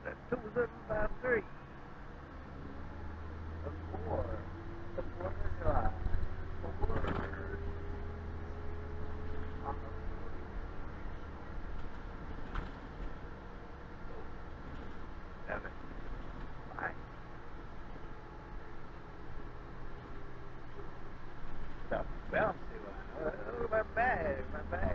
That's 2753. The 4. The 4th of July. 4 on the 4th. 7. 5. So, well, see what I know. Oh, my bag. My bag.